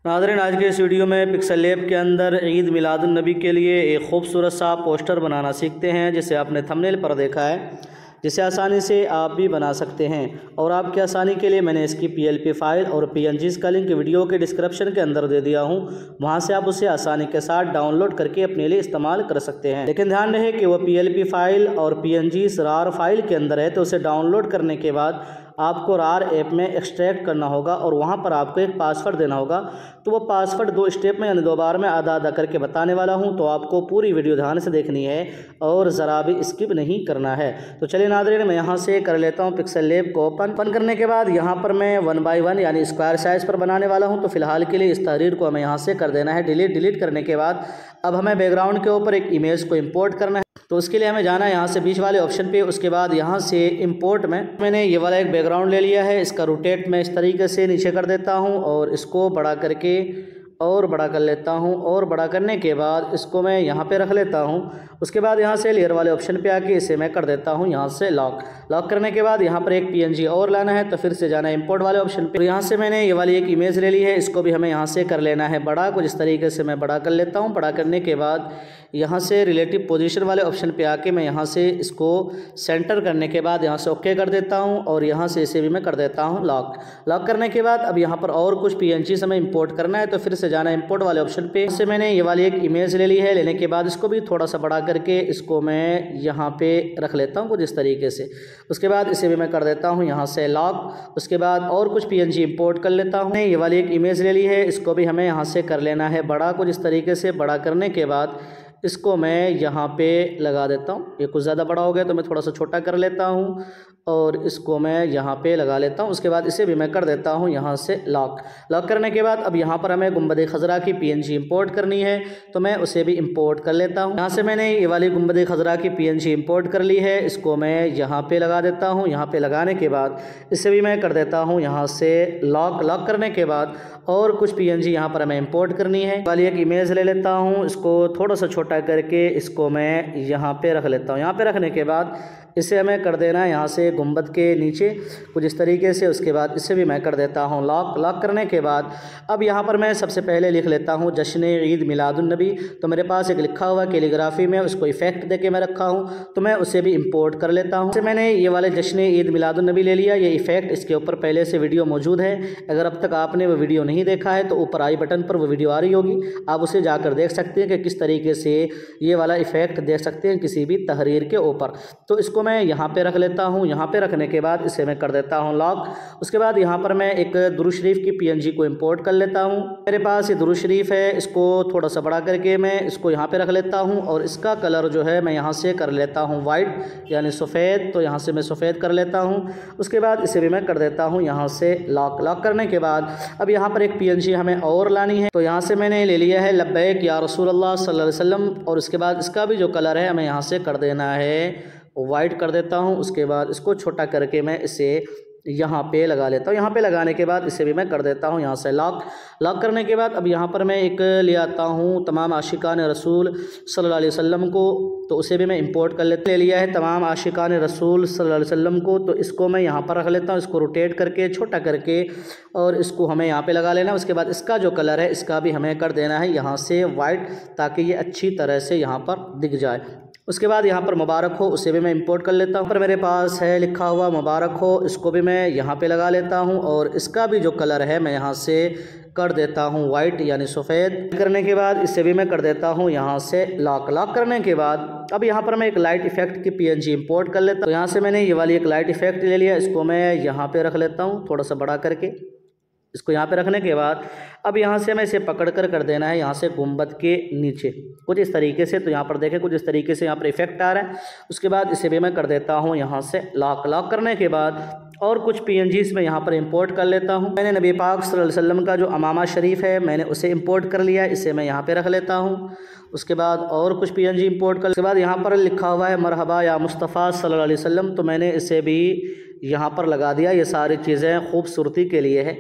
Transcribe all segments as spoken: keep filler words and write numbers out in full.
नाज़रीन, आज के इस वीडियो में पिक्सल लैब के अंदर ईद मिलादुन नबी के लिए एक खूबसूरत सा पोस्टर बनाना सीखते हैं, जिसे आपने थंबनेल पर देखा है, जिसे आसानी से आप भी बना सकते हैं। और आपकी आसानी के लिए मैंने इसकी पीएलपी फ़ाइल और पीएनजीज़ का लिंक वीडियो के डिस्क्रिप्शन के अंदर दे दिया हूं, वहां से आप उसे आसानी के साथ डाउनलोड करके अपने लिए इस्तेमाल कर सकते हैं। लेकिन ध्यान रहे कि वह पीएलपी फ़ाइल और पीएनजीज़ रार फाइल के अंदर है, तो उसे डाउनलोड करने के बाद आपको रार ऐप में एक्सट्रैक्ट करना होगा और वहाँ पर आपको एक पासवर्ड देना होगा। तो वो पासवर्ड दो स्टेप में यानी दो बार में आधा आधा करके बताने वाला हूँ, तो आपको पूरी वीडियो ध्यान से देखनी है और ज़रा भी स्किप नहीं करना है। तो चलिए नाज़रीन, मैं यहाँ से कर लेता हूँ पिक्सल लैब को ओपन। ओपन करने के बाद यहाँ पर मैं वन बाई वन यानी स्क्वायर साइज़ पर बनाने वाला हूँ। तो फिलहाल के लिए इस तहरीर को हमें यहाँ से कर देना है डिलीट। डिलीट करने के बाद अब हमें बैकग्राउंड के ऊपर एक इमेज को इम्पोर्ट करना है। तो उसके लिए हमें जाना है यहाँ से बीच वाले ऑप्शन पे। उसके बाद यहाँ से इंपोर्ट में मैंने ये वाला एक बैकग्राउंड ले लिया है। इसका रोटेट मैं इस तरीके से नीचे कर देता हूँ और इसको बड़ा करके और बड़ा कर लेता हूँ। और बड़ा करने के बाद इसको मैं यहाँ पे रख लेता हूँ। उसके बाद यहाँ से लेयर वाले ऑप्शन पे आके इसे मैं कर देता हूँ यहाँ से लॉक। लॉक करने के बाद यहाँ पर एक पीएनजी और लाना है, तो फिर से जाना है इंपोर्ट वाले ऑप्शन पे। तो यहाँ से मैंने ये वाली एक इमेज ले ली है, इसको भी हमें यहाँ से कर लेना है बड़ा। कुछ इस तरीके से मैं बड़ा कर लेता हूँ। बड़ा करने के बाद यहाँ से रिलेटिव पोजीशन वाले ऑप्शन पे आके मैं यहाँ से इसको सेंटर करने के बाद यहाँ से ओके कर देता हूँ और यहाँ से इसे भी मैं कर देता हूँ लॉक। लॉक करने के बाद अब यहाँ पर और कुछ पीएनजी हमें इंपोर्ट करना है, तो फिर से जाना है इंपोर्ट वाले ऑप्शन पे। इससे मैंने ये वाली एक इमेज ले ली है। लेने के बाद इसको भी थोड़ा सा बड़ा करके इसको मैं यहाँ पे रख लेता हूँ कुछ इस तरीके से। उसके बाद इसे भी मैं कर देता हूँ यहाँ से लॉक। उसके बाद और कुछ पीएनजी इंपोर्ट कर लेता हूँ। ये वाली एक इमेज ले ली है, इसको भी हमें यहाँ से कर लेना है बड़ा। कुछ इस तरीके से बड़ा करने के बाद इसको मैं यहाँ पे लगा देता हूँ। ये कुछ ज़्यादा बड़ा हो गया तो मैं थोड़ा सा छोटा कर लेता हूँ और इसको मैं यहाँ पे लगा लेता हूँ। उसके बाद इसे भी मैं कर देता हूँ यहाँ से लॉक। लॉक करने के बाद अब यहाँ पर हमें गुंबद खजरा की पीएनजी इंपोर्ट करनी है, तो मैं उसे भी इंपोर्ट कर लेता हूँ। यहाँ से मैंने ये वाली गुंबद खजरा की पीएनजी इंपोर्ट कर ली है, इसको मैं यहाँ पे लगा देता हूँ। यहाँ पे लगाने के बाद इसे भी मैं कर देता हूँ यहाँ से लॉक। लॉक करने के बाद और कुछ पीएनजी यहाँ पर हमें इंपोर्ट करनी है। वाली एक इमेज ले लेता हूँ, इसको थोड़ा सा छोटा करके इसको मैं यहाँ पे रख लेता हूँ। यहाँ पे रखने के बाद इसे हमें कर देना है यहाँ से गुंबद के नीचे कुछ इस तरीके से। उसके बाद इसे भी मैं कर देता हूँ लॉक। लॉक करने के बाद अब यहाँ पर मैं सबसे पहले लिख लेता हूँ जश्न ईद मिलादुन नबी। तो मेरे पास एक लिखा हुआ कैलीग्राफी में उसको इफेक्ट दे के मैं रखा हूँ, तो मैं उसे भी इंपोर्ट कर लेता हूँ। मैंने ये वाले जश्न ईद मिलादुन नबी ले लिया। ये इफेक्ट इसके ऊपर पहले से वीडियो मौजूद है। अगर अब तक आपने वो वीडियो नहीं देखा है तो ऊपर आई बटन पर वो वीडियो आ रही होगी, आप उसे जाकर देख सकते हैं कि किस तरीके से ये वाला इफेक्ट देख सकते हैं किसी भी तहरीर के ऊपर। तो इसको मैं यहाँ पे रख लेता हूँ। यहाँ पे रखने के बाद इसे मैं कर देता हूँ लॉक। उसके बाद यहाँ पर मैं एक दुरूद शरीफ की पीएनजी को इंपोर्ट कर लेता हूँ। मेरे पास ये दुरूद शरीफ है, इसको थोड़ा सा बड़ा करके मैं इसको यहाँ पे रख लेता हूँ और इसका कलर जो है मैं यहाँ से कर लेता हूँ वाइट यानी सफ़ेद। तो यहाँ से मैं सफ़ेद कर लेता हूँ। उसके बाद इसे भी मैं कर देता हूँ यहाँ से लॉक। लॉक करने के बाद अब यहाँ पर एक पीएनजी हमें और लानी है, तो यहाँ से मैंने ले लिया है लब्बैक या रसूल अल्लाह सल्लल्लाहु अलैहि वसल्लम। और उसके बाद इसका भी जो कलर है हमें यहाँ से कर देना है वाइट कर देता हूँ। उसके बाद इसको छोटा करके मैं इसे यहाँ पे लगा लेता हूँ। यहाँ पे लगाने के बाद इसे भी मैं कर देता हूँ यहाँ से लॉक। लॉक करने के बाद अब यहाँ पर मैं एक ले आता हूँ तमाम आशिकान रसूल सल्लल्लाहु अलैहि वसल्लम को, तो उसे भी मैं इंपोर्ट कर लेता ले लिया है तमाम आशिकान रसूल सल्लल्लाहु अलैहि वसल्लम को। तो इसको मैं यहाँ पर रख लेता हूँ, इसको रोटेट करके छोटा करके और इसको हमें यहाँ पे लगा लेना। उसके बाद इसका जो कलर है इसका भी हमें कर देना है यहाँ से वाइट, ताकि ये अच्छी तरह से यहाँ पर दिख जाए। उसके बाद यहाँ पर मुबारक हो, उसे भी मैं इंपोर्ट कर लेता हूँ। पर मेरे पास है लिखा हुआ मुबारक हो, इसको भी मैं यहाँ पे लगा लेता हूँ और इसका भी जो कलर है मैं यहाँ से कर देता हूँ वाइट यानी सफ़ेद। करने के बाद इसे भी मैं कर देता हूँ यहाँ से लॉक। लॉक करने के बाद अब यहाँ पर मैं एक लाइट इफेक्ट की पीएनजी इंपोर्ट कर लेता हूँ। तो यहाँ से मैंने ये वाली एक लाइट इफेक्ट ले लिया, इसको मैं यहाँ पे रख लेता हूँ थोड़ा सा बड़ा करके। इसको यहाँ पे रखने के बाद अब यहाँ से हमें इसे पकड़ कर कर देना है यहाँ से गुंबद के नीचे कुछ इस तरीके से। तो यहाँ पर देखें कुछ इस तरीके से यहाँ पर इफेक्ट आ रहा है। उसके बाद इसे भी मैं कर देता हूँ यहाँ से लॉक। लॉक करने के बाद और कुछ पीएनजीज़ मैं यहाँ पर इंपोर्ट कर लेता हूँ। मैंने नबी पाक सल्लल्लाहु अलैहि वसल्लम का जो अमामा शरीफ है मैंने उसे इंपोर्ट कर लिया, इसे मैं यहाँ पे रख लेता हूँ। उसके बाद और कुछ पीएनजी इंपोर्ट कर, उसके बाद यहाँ पर लिखा हुआ है मरहबा या मुस्तफ़ा सल्लल्लाहु अलैहि वसल्लम, तो मैंने इसे भी यहाँ पर लगा दिया। ये सारी चीज़ें खूबसूरती के लिए है।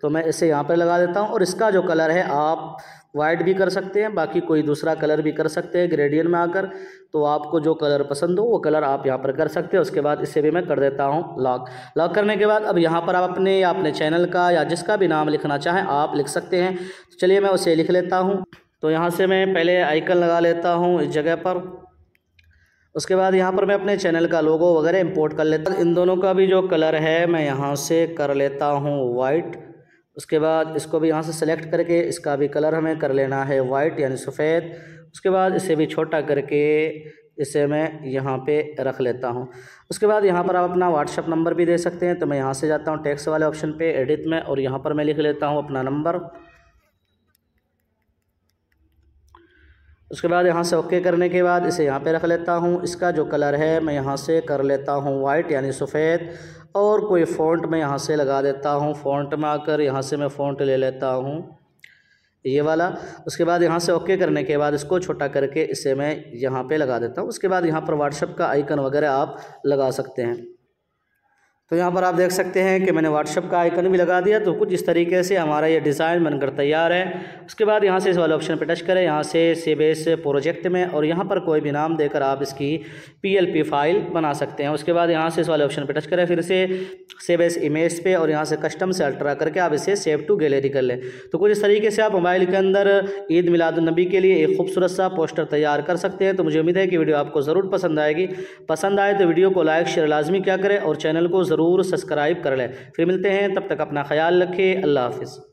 तो मैं इसे यहाँ पर लगा देता हूँ। और इसका जो कलर है आप वाइट भी कर सकते हैं, बाकी कोई दूसरा कलर भी कर सकते हैं ग्रेडियंट में आकर। तो आपको जो कलर पसंद हो वो कलर आप यहाँ पर कर सकते हैं। उसके बाद इसे भी मैं कर देता हूँ लॉक। लॉक करने के बाद अब यहाँ पर आप अपने या अपने चैनल का या जिसका भी नाम लिखना चाहें आप लिख सकते हैं। तो चलिए मैं उसे लिख लेता हूँ। तो यहाँ से मैं पहले आइकन लगा लेता हूँ इस जगह पर। उसके बाद यहाँ पर मैं अपने चैनल का लोगो वगैरह इंपोर्ट कर लेता हूँ। इन दोनों का भी जो कलर है मैं यहाँ से कर लेता हूँ वाइट। उसके बाद इसको भी यहाँ से सेलेक्ट करके इसका भी कलर हमें कर लेना है वाइट यानी सफ़ेद। उसके बाद इसे भी छोटा करके इसे मैं यहाँ पे रख लेता हूँ। उसके बाद यहाँ पर आप अपना व्हाट्सएप नंबर भी दे सकते हैं। तो मैं यहाँ से जाता हूँ टेक्स्ट वाले ऑप्शन पे एडिट में, और यहाँ पर मैं लिख लेता हूँ अपना नंबर। उसके बाद यहाँ से ओके करने के बाद इसे यहाँ पे रख लेता हूँ। इसका जो कलर है मैं यहाँ से कर लेता हूँ वाइट यानी सफ़ेद, और कोई फ़ॉन्ट मैं यहाँ से लगा देता हूँ। फ़ॉन्ट में आकर यहाँ से मैं फ़ॉन्ट ले लेता हूँ ये वाला। उसके बाद यहाँ से ओके करने के बाद इसको छोटा करके इसे मैं यहाँ पे लगा देता हूँ। उसके बाद यहाँ पर व्हाट्सएप का आइकन वगैरह आप लगा सकते हैं। तो यहाँ पर आप देख सकते हैं कि मैंने व्हाट्सएप का आइकन भी लगा दिया। तो कुछ इस तरीके से हमारा ये डिज़ाइन बनकर तैयार है। उसके बाद यहाँ से इस वाले ऑप्शन पर टच करें, यहाँ से सेव एज प्रोजेक्ट में, और यहाँ पर कोई भी नाम देकर आप इसकी पीएलपी फाइल बना सकते हैं। उसके बाद यहाँ से इस वाले ऑप्शन पर टच करें, फिर से सेव एज इमेज पे, और यहाँ से कस्टम से अल्ट्रा करके आप इसे सेव टू गैलरी कर लें। तो कुछ इस तरीके से आप मोबाइल के अंदर ईद मिलादुन्नबी के लिए एक खूबसूरत सा पोस्टर तैयार कर सकते हैं। तो मुझे उम्मीद है कि वीडियो आपको ज़रूर पसंद आएगी। पसंद आए तो वीडियो को लाइक शेयर लाजमी क्या करें, और चैनल को ज़रूर सब्सक्राइब कर लें। फिर मिलते हैं, तब तक अपना ख्याल रखें। अल्लाह हाफ़िज़।